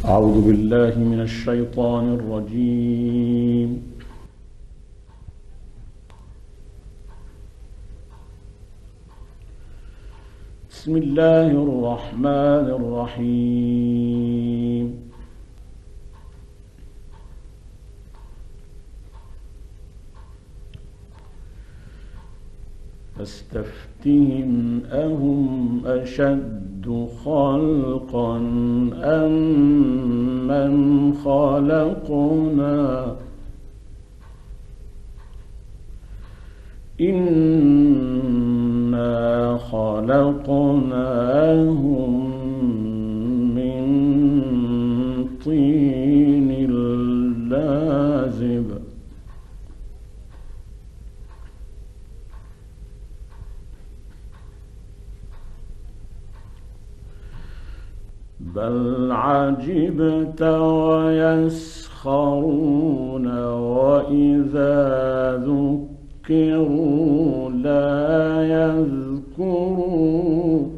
أعوذ بالله من الشيطان الرجيم. بسم الله الرحمن الرحيم. فاستفتهم أهم أشد خلقا أم من خلقنا إنا خلقناهم من طين لازب بل عجبت ويسخرون وإذا ذكروا لا يذكرون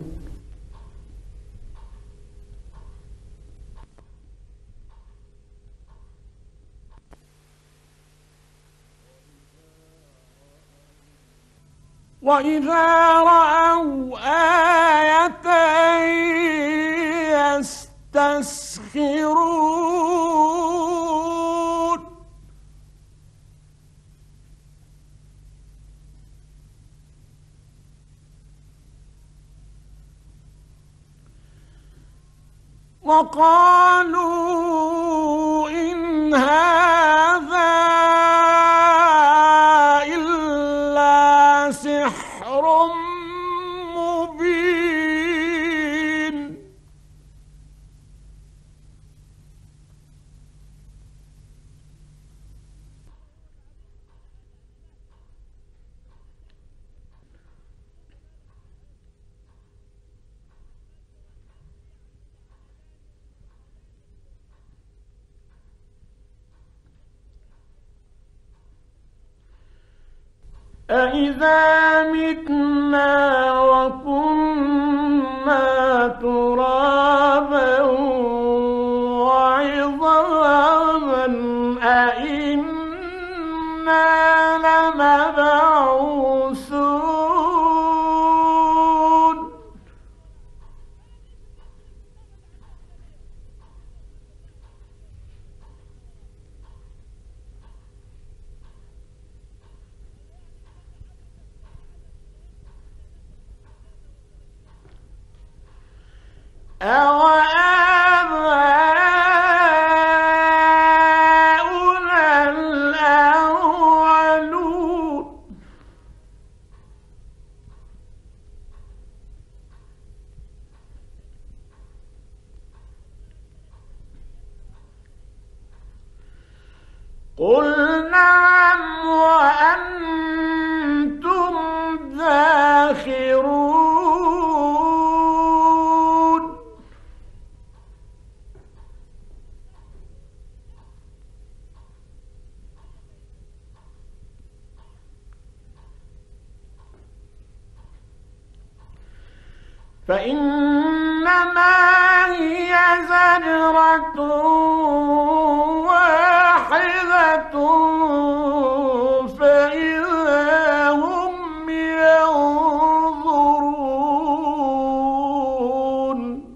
وإذا رأوا آية يستسخرون وقالوا إن هذا إلا سحر مبين أإذا متنا وكنا ترابا وعظاما أإنا لمبعوثون أوآباؤنا الأولون قل نعم وأنتم داخرون فإنما هي زجرة واحدة فإذا هم ينظرون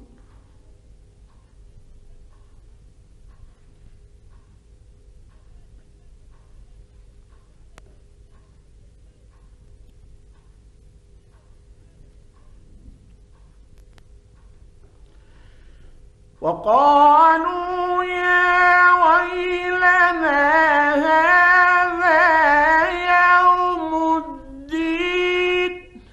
وقالوا يا ويلنا هذا يوم الدين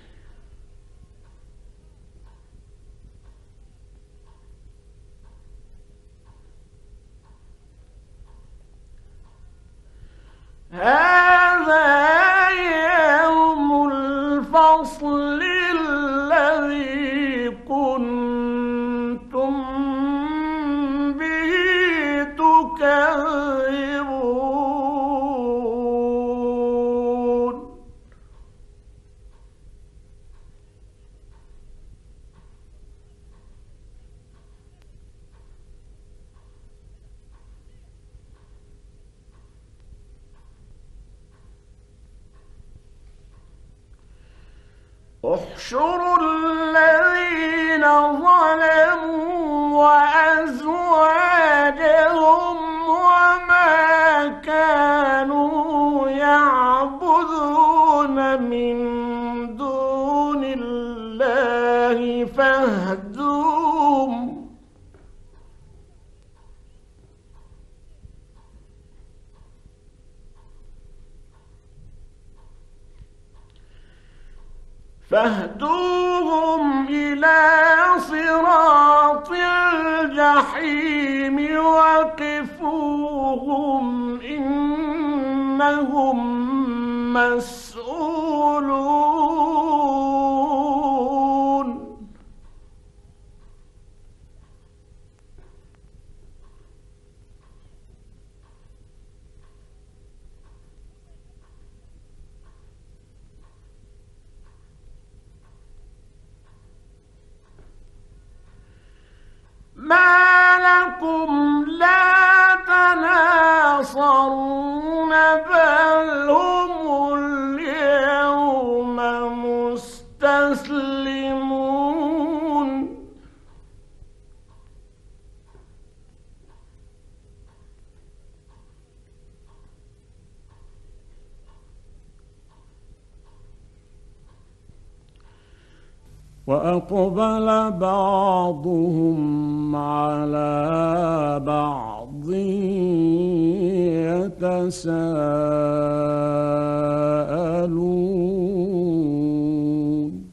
هذا يوم الفصل الذي كنتم به احشروا الذين ظلموا وأزواجهم وما كانوا يعبدون من دون الله فاهدوهم إلى صراط الجحيم وقفوهم إنهم مسؤولون ما لكم لا تناصرون بل هم اليوم مستسلمون وأقبل بعضهم على بعض يتساءلون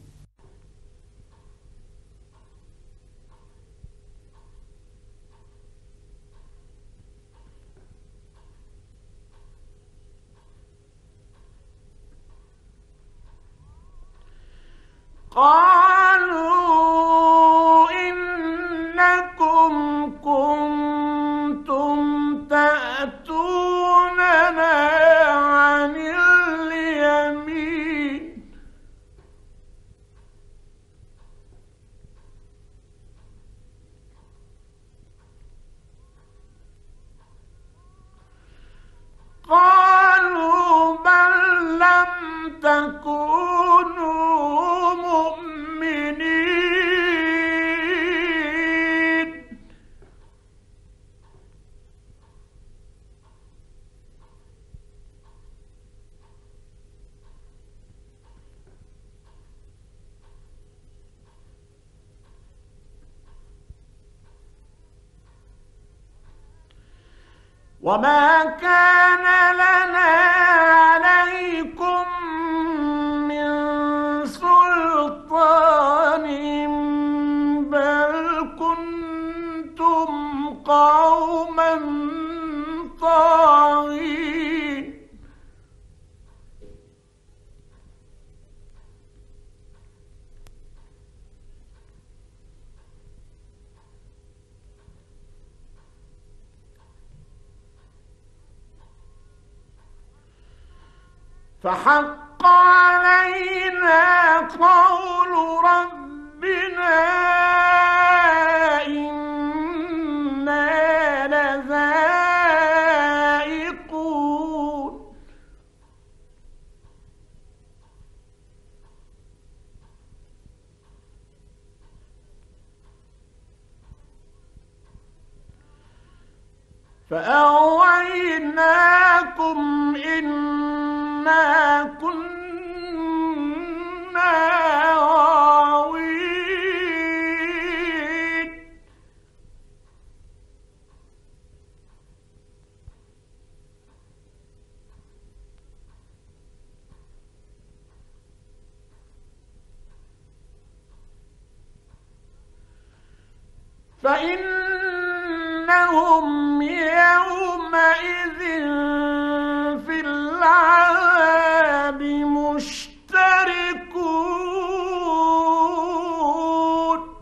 قالوا إنكم كنتم تأتوننا عن اليمين قالوا بل لم تكونوا مؤمنين وما كان لنا عليكم من سلطان بل كنتم قوما طاغين فحق علينا قول ربنا إنا لذائقون فأغويناكم إنا كنا غاوين فإنهم يومئذ في العذاب مشتركون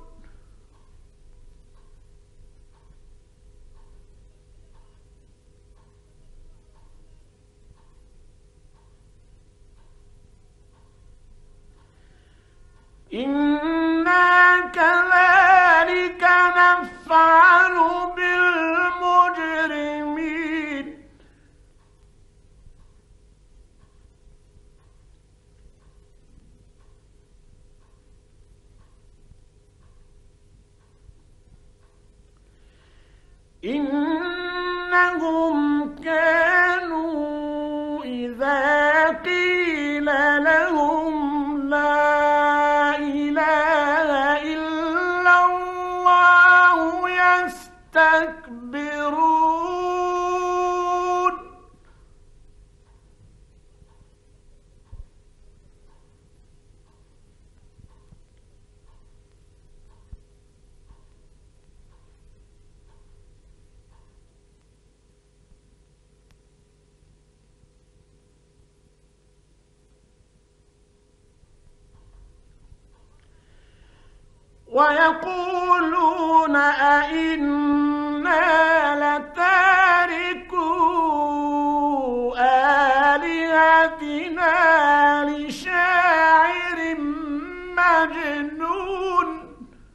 إنا كذلك نفعل بالمجرمين إنهم كانوا إذا قيل لهم لا إله إلا الله يستكبرون. ويقولون أئنا لتاركو آلهتنا لشاعر مجنون.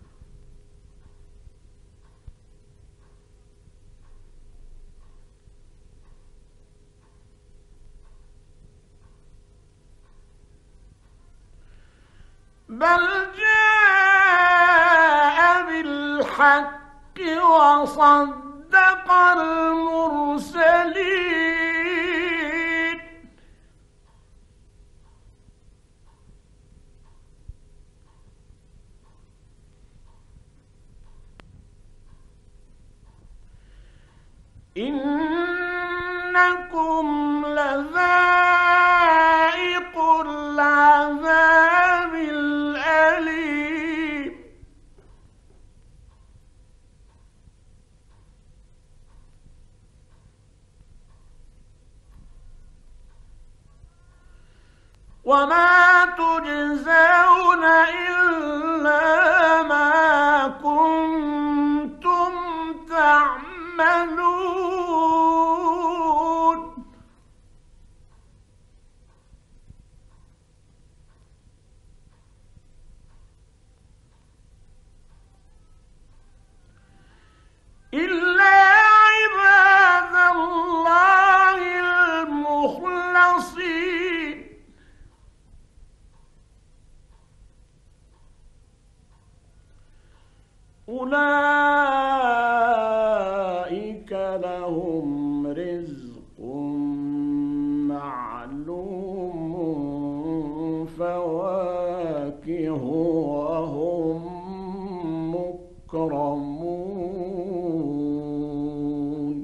بل جاء بالحق وصدق المرسلين. إنكم لذائق العذاب الأليم. وما تجزون إلا ما كنتم تعملون. إلا عباد الله المخلصين. أولئك لهم رزق معلوم فواكه وهم مكرمون.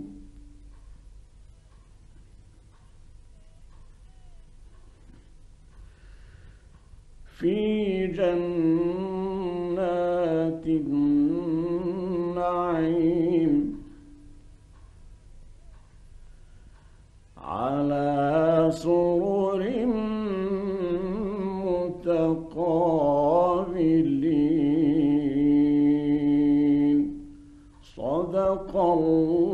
في جنات النعيم على سرر متقابلين. صدق الله